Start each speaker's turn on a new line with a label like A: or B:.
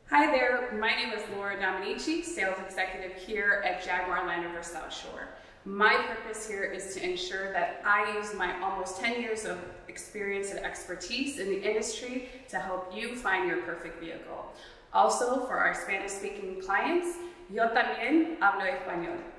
A: Hi there, my name is Dominici, Sales Executive here at Jaguar Land Rover South Shore. My purpose here is to ensure that I use my almost 10 years of experience and expertise in the industry to help you find your perfect vehicle. Also, for our Spanish-speaking clients, yo también hablo español.